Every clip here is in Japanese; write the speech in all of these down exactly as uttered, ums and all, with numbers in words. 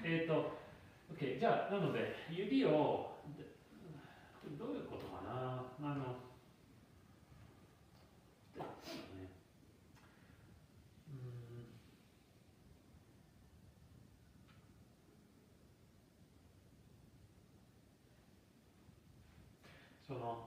えっと、OK、じゃあ、なので、指を、どういうことかな、あの、ね、うん、その、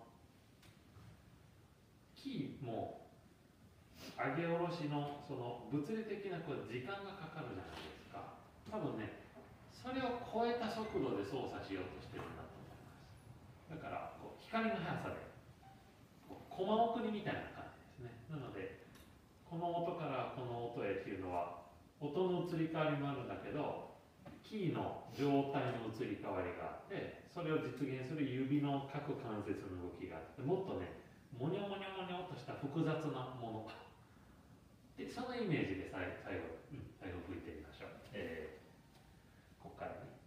キーも、上げ下ろしの、その、物理的なこう時間がかかるじゃないですか。多分ね、それを超えた速度で操作しようとしてるんだと思います。だからこう光の速さでこうコマ送りみたいな感じですね。なのでこの音からこの音へっていうのは音の移り変わりもあるんだけど、キーの状態の移り変わりがあって、それを実現する指の各関節の動きがあって、もっとねモニョモニョモニョとした複雑なもので、そのイメージで最後、うん、最後吹いてみましょう。えー、ここからね。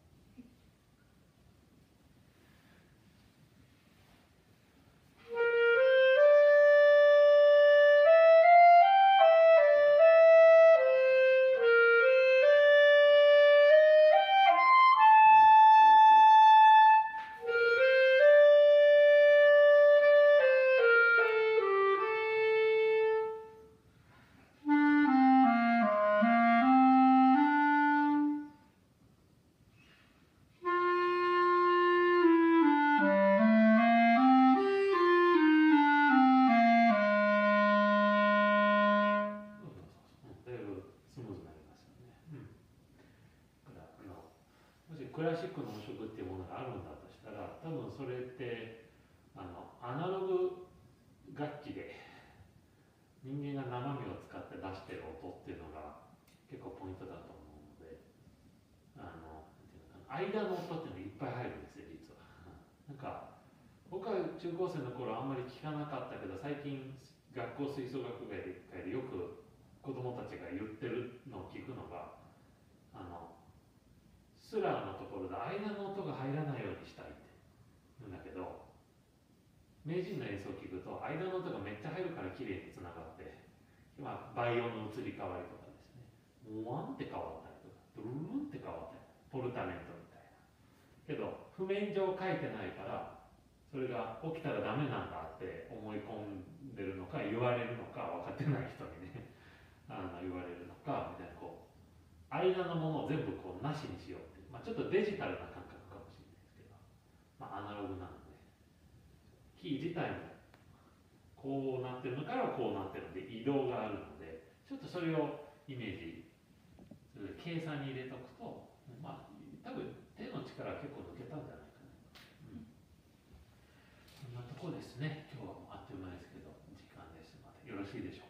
クラシックの音色っていうものがあるんだとしたら、多分それってあのアナログ楽器で人間が生身を使って出してる音っていうのが結構ポイントだと思うので、あの間の音っていうのがいっぱい入るんですよ実は。なんか僕は中高生の頃あんまり聞かなかったけど、最近学校吹奏楽会でよく子供たちが言ってるのを聞くのが、あのスラーのところで間の音が入らないようにしたいって言うんだけど、名人の演奏を聞くと間の音がめっちゃ入るから綺麗につながって、まあ、倍音の移り変わりとかですね、ワンって変わったりとかドゥルルンって変わったり、ポルタメントみたいな。けど譜面上書いてないから、それが起きたらダメなんだって思い込んでるのか、言われるのか、分かってない人にねあの言われるのかみたいな、こう間のものを全部こうなしにしようっていう、まあ、ちょっとデジタルな感覚かもしれないですけど、まあ、アナログなのでキー自体もこうなってるのからこうなってるので移動があるので、ちょっとそれをイメージ計算に入れとくと、まあ多分手の力は結構抜けたんじゃないかな、うん、そんなとこですね。今日はもうあっという間ですけど時間ですのでよろしいでしょうか。